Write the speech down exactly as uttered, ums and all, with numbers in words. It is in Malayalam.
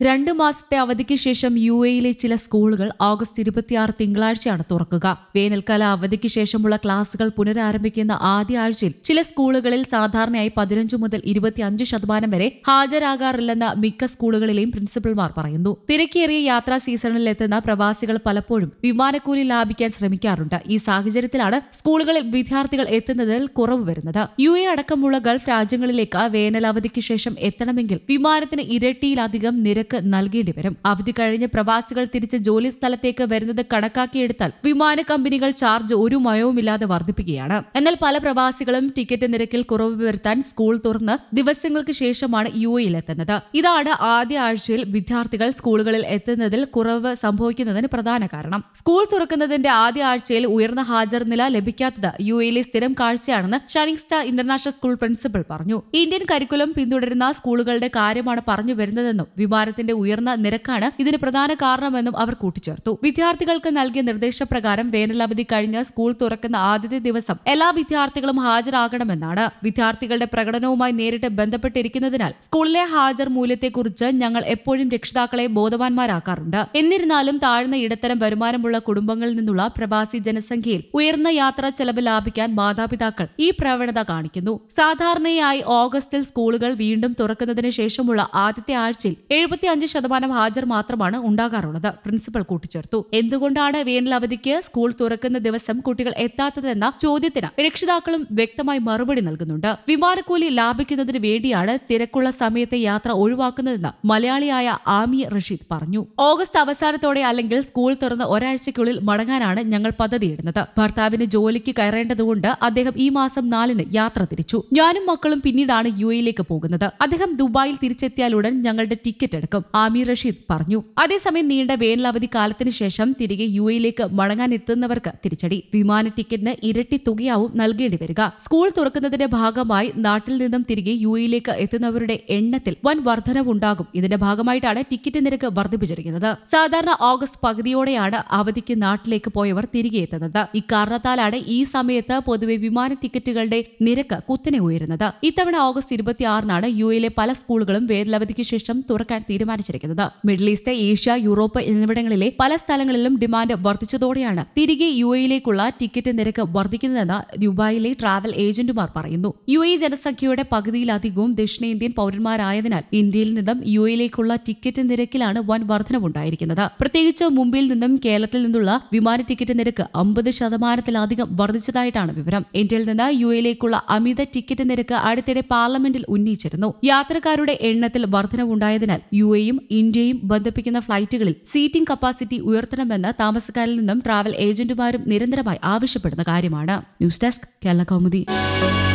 രണ്ടു മാസത്തെ അവധിക്ക് ശേഷം യു എയിലെ ചില സ്കൂളുകൾ ഓഗസ്റ്റ് ഇരുപത്തിയാറ് തിങ്കളാഴ്ചയാണ് തുറക്കുക. വേനൽക്കാല അവധിക്ക് ശേഷമുള്ള ക്ലാസുകൾ പുനരാരംഭിക്കുന്ന ആദ്യ ആഴ്ചയിൽ ചില സ്കൂളുകളിൽ സാധാരണയായി പതിനഞ്ചു മുതൽ ഇരുപത്തിയഞ്ച് ശതമാനം വരെ ഹാജരാകാറില്ലെന്ന് മിക്ക സ്കൂളുകളിലെയും പ്രിൻസിപ്പൽമാർ പറയുന്നു. തിരക്കേറിയ യാത്രാ സീസണിൽ എത്തുന്ന പ്രവാസികൾ പലപ്പോഴും വിമാനക്കൂലി ലാഭിക്കാൻ ശ്രമിക്കാറുണ്ട്. ഈ സാഹചര്യത്തിലാണ് സ്കൂളുകളിൽ വിദ്യാർത്ഥികൾ എത്തുന്നതിൽ കുറവ് വരുന്നത്. യു എ അടക്കമുള്ള ഗൾഫ് രാജ്യങ്ങളിലേക്ക് വേനൽ അവധിക്ക് ശേഷം എത്തണമെങ്കിൽ വിമാനത്തിന് ഇരട്ടിയിലധികം നിരക്ക് നൽകേണ്ടി വരും. അവധി കഴിഞ്ഞ് പ്രവാസികൾ തിരിച്ച് ജോലി സ്ഥലത്തേക്ക് വരുന്നത് കണക്കാക്കിയെടുത്താൽ വിമാന കമ്പനികൾ ചാർജ് ഒരു മയവുമില്ലാതെ വർദ്ധിപ്പിക്കുകയാണ്. എന്നാൽ പല പ്രവാസികളും ടിക്കറ്റ് നിരക്കിൽ കുറവ് വരുത്താൻ സ്കൂൾ തുറന്ന് ദിവസങ്ങൾക്ക് ശേഷമാണ് യു എയിൽ എത്തുന്നത്. ഇതാണ് ആദ്യ ആഴ്ചയിൽ വിദ്യാർത്ഥികൾ സ്കൂളുകളിൽ എത്തുന്നതിൽ കുറവ് സംഭവിക്കുന്നതിന് പ്രധാന കാരണം. സ്കൂൾ തുറക്കുന്നതിന്റെ ആദ്യ ആഴ്ചയിൽ ഉയർന്ന ഹാജർ നില ലഭിക്കാത്തത് യു എയിലെ സ്ഥിരം കാഴ്ചയാണെന്ന് shining star international school principal പറഞ്ഞു. ഇന്ത്യൻ കരിക്കുലം പിന്തുടരുന്ന സ്കൂളുകളുടെ കാര്യമാണ് പറഞ്ഞു വരുന്നതെന്നും വിമാനത്തിന്റെ ഉയർന്ന നിരക്കാണ് ഇതിന് പ്രധാന കാരണമെന്നും അവർ കൂട്ടിച്ചേർത്തു. വിദ്യാർത്ഥികൾക്ക് നൽകിയ നിർദ്ദേശപ്രകാരം വേനലവധി കഴിഞ്ഞ് സ്കൂൾ തുറക്കുന്ന ആദ്യത്തെ ദിവസം എല്ലാ വിദ്യാർത്ഥികളും ഹാജരാകണമെന്നാണ്. വിദ്യാർത്ഥികളുടെ പ്രകടനവുമായി നേരിട്ട് ബന്ധപ്പെട്ടിരിക്കുന്നതിനാൽ സ്കൂളിലെ ഹാജർ മൂല്യത്തെക്കുറിച്ച് ഞങ്ങൾ എപ്പോഴും രക്ഷിതാക്കളെ ബോധവാന്മാരാക്കാറുണ്ട്. എന്നിരുന്നാലും താഴ്ന്ന ഇടത്തരം വരുമാനമുള്ള കുടുംബങ്ങളിൽ നിന്നുള്ള പ്രവാസി ജനസംഖ്യയിൽ ഉയർന്ന യാത്രാ ചെലവ് ലാഭിക്കാൻ മാതാപിതാക്കൾ ഈ പ്രവണത കാണിക്കുന്നു. സാധാരണയായി ഓഗസ്റ്റിൽ സ്കൂളുകൾ വീണ്ടും തുറക്കുന്നതിന് ശേഷമുള്ള ആദ്യത്തെ ആഴ്ചയിൽ എഴുപത്തിയഞ്ച് ശതമാനം ഹാജർ മാത്രമാണ് ഉണ്ടാകാറുള്ളത്. പ്രിൻസിപ്പൽ കൂട്ടിച്ചേർത്തു. എന്തുകൊണ്ടാണ് വേനൽ അവധിക്ക് സ്കൂൾ തുറക്കുന്ന ദിവസം കുട്ടികൾ എത്താത്തതെന്ന ചോദ്യത്തിന് രക്ഷിതാക്കളും വ്യക്തമായി മറുപടി നൽകുന്നുണ്ട്. വിമാനക്കൂലി ലാഭിക്കുന്നതിന് വേണ്ടിയാണ് തിരക്കുള്ള സമയത്തെ യാത്ര ഒഴിവാക്കുന്നതെന്ന് മലയാളിയായ ആമി റഷീദ് പറഞ്ഞു. ഓഗസ്റ്റ് അവസാനത്തോടെ അല്ലെങ്കിൽ സ്കൂൾ തുറന്ന് ഒരാഴ്ചയ്ക്കുള്ളിൽ മടങ്ങാനാണ് ഞങ്ങൾ പദ്ധതിയിടുന്നത്. ഭർത്താവിന് ജോലിക്ക് കയറേണ്ടതുകൊണ്ട് അദ്ദേഹം ഈ മാസം നാലിന് യാത്ര തിരിച്ചു. ഞാനും മക്കളും പിന്നീടാണ് യു എയിലേക്ക് പോകുന്നത്. അദ്ദേഹം ദുബായിൽ തിരിച്ചെത്തിയാലുടൻ ഞങ്ങളുടെ ടിക്കറ്റ് എടുക്കും, ആമി റഷീദ് പറഞ്ഞു. അതേസമയം നീണ്ട വേനലവധി കാലത്തിന് ശേഷം തിരികെ യു എയിലേക്ക് മടങ്ങാനെത്തുന്നവർക്ക് തിരിച്ചടി. വിമാന ടിക്കറ്റിന് ഇരട്ടി തുകയാവും നൽകേണ്ടി വരിക. സ്കൂൾ തുറക്കുന്നതിന്റെ ഭാഗമായി നാട്ടിൽ നിന്നും തിരികെ യു എയിലേക്ക് എത്തുന്നവരുടെ എണ്ണത്തിൽ വൻ വർധനവുണ്ടാകും. ഇതിന്റെ ഭാഗമായിട്ടാണ് ടിക്കറ്റ് നിരക്ക് വർദ്ധിപ്പിച്ചിരിക്കുന്നത്. സാധാരണ ഓഗസ്റ്റ് പകുതിയോടെയാണ് അവധിക്ക് നാട്ടിലേക്ക് പോയവർ തിരികെ എത്തുന്നത്. ഇക്കാരണത്താലാണ് ഈ സമയത്ത് പൊതുവെ വിമാന ടിക്കറ്റുകളുടെ നിരക്ക് കുത്തനെ ഉയരുന്നത്. ഇത്തവണ ഓഗസ്റ്റ് ഇരുപത്തിയാറിനാണ് യു എയിലെ പല സ്കൂളുകളും വേനലവധിക്ക് ശേഷം തുറക്കാൻ തീരുമാനിച്ചിരിക്കുന്നത്. മിഡിൽ ഈസ്റ്റ്, ഏഷ്യ, യൂറോപ്പ് എന്നിവിടങ്ങളിലെ പല സ്ഥലങ്ങളിലും ഡിമാൻഡ് വർദ്ധിച്ചതോടെയാണ് തിരികെ യു എയിലേക്കുള്ള ടിക്കറ്റ് നിരക്ക് വർദ്ധിക്കുന്നതെന്ന് ദുബായിലെ ട്രാവൽ ഏജന്റുമാർ പറയുന്നു. യു എ ജനസംഖ്യയുടെ പകുതിയിലധികവും ദക്ഷിണേന്ത്യൻ പൗരന്മാരായതിനാൽ ഇന്ത്യയിൽ നിന്നും യു എയിലേക്കുള്ള ടിക്കറ്റ് നിരക്കിലാണ് വൻ വർധനവുണ്ടായിരിക്കുന്നത്. പ്രത്യേകിച്ച് മുംബൈയിൽ നിന്നും കേരളത്തിൽ നിന്നുള്ള വിമാന ടിക്കറ്റ് നിരക്ക് അമ്പത് ശതമാനത്തിലധികം വർദ്ധിച്ചതായിട്ടാണ് വിവരം. ഇന്ത്യയിൽ നിന്ന് യു എയിലേക്കുള്ള അമിത ടിക്കറ്റ് നിരക്ക് അടുത്തിടെ പാർലമെന്റിൽ ഉന്നയിച്ചിരുന്നു. യാത്രക്കാരുടെ എണ്ണത്തിൽ വർധനവുണ്ടായതിനാൽ യു എയും ഇന്ത്യയും ബന്ധിപ്പിക്കുന്ന ഫ്ലൈറ്റുകളിൽ സീറ്റിംഗ് കപ്പാസിറ്റി ഉയർത്തണമെന്ന് താമസക്കാരിൽ നിന്നും ട്രാവൽ ഏജന്റുമാരും നിരന്തരമായി ആവശ്യപ്പെടുന്ന കാര്യമാണ്. News desk Kerala Kaumudi.